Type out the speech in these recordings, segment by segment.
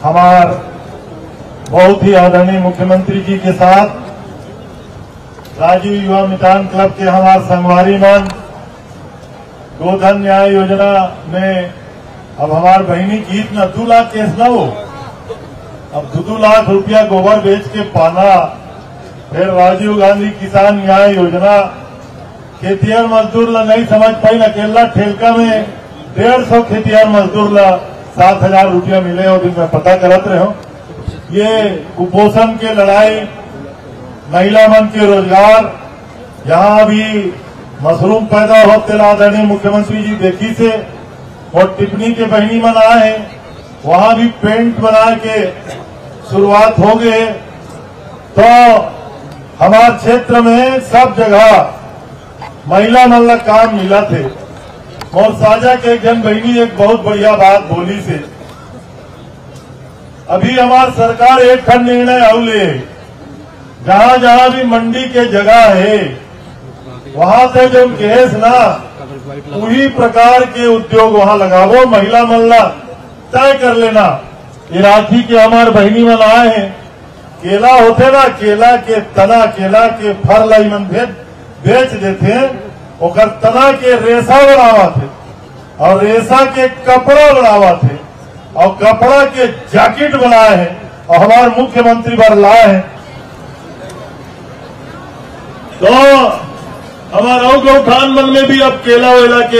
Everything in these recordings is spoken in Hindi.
हमार बहुत ही आदरणीय मुख्यमंत्री जी के साथ राजीव युवा मितान क्लब के हमारे संगवारी मन गोधन न्याय योजना में अब हमार बहनी की इतना 2 लाख केस न हो, अब 2 लाख रुपया गोबर बेच के पाना। फिर राजीव गांधी किसान न्याय योजना खेतिहर मजदूर ला नहीं समझ पाई, अकेला ठेलका में 150 खेतिहर मजदूर ला 7,000 रुपया मिले हो। दिन में पता करत रहे हो। ये कुपोषण के लड़ाई, महिला मन के रोजगार, यहाँ भी मशरूम पैदा होते आदरणीय मुख्यमंत्री जी देखी से और टिप्पणी के बहनी मन आए हैं, वहां भी पेंट बना के शुरुआत हो गए। तो हमारे क्षेत्र में सब जगह महिला मन ला काम मिला थे। और साझा के एक जन बहनी एक बहुत बढ़िया बात बोली से, अभी हमारी सरकार एक ठन निर्णय अवले, जहां जहां भी मंडी के जगह है वहां से जो केस ना पूरी प्रकार के उद्योग वहां लगावो, महिला मन ला तय कर लेना। ये राखी के हमारे बहनी मन आए हैं, केला होते ना, केला के तना, केला के फर लाई मन बेच देते हैं, और तना के रेशा बनावा थे और रेशा के कपड़ा बनावा थे और कपड़ा के जैकेट बनाए हैं और हमारे मुख्यमंत्री पर लाए हैं। तो हमारा गौठान मन में भी अब केला वेला के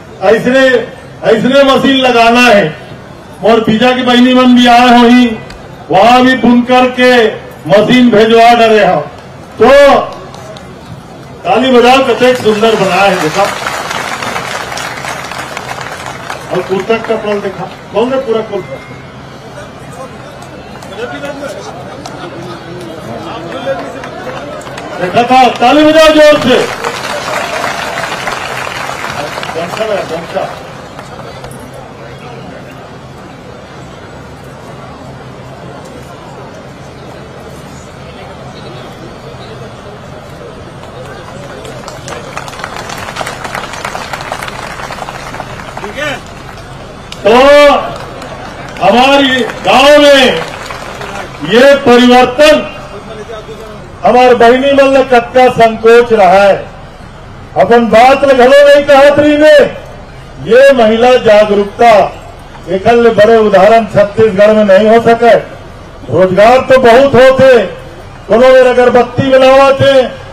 ऐसने मशीन लगाना है। और बीजा की बहनी मन भी आए हो ही, वहां भी बुनकर के मशीन भेजवा डरे हो। तो ताली बजाओ, कतेक सुंदर बनाया है देखा। और कुर्ता का पल देखा, कौन है पूरा कुर्ता देखा था। ताली बजाओ जोर से। गमछा ठीक है। तो हमारी गांव में ये परिवर्तन हमारे बहनी मन ने कत्का संकोच रहा है। अपन बात घलो नहीं कहत रही ने, ये महिला जागरूकता एक बड़े उदाहरण छत्तीसगढ़ में नहीं हो सके। रोजगार तो बहुत होते, कोनो अगरबत्ती बनावा थे,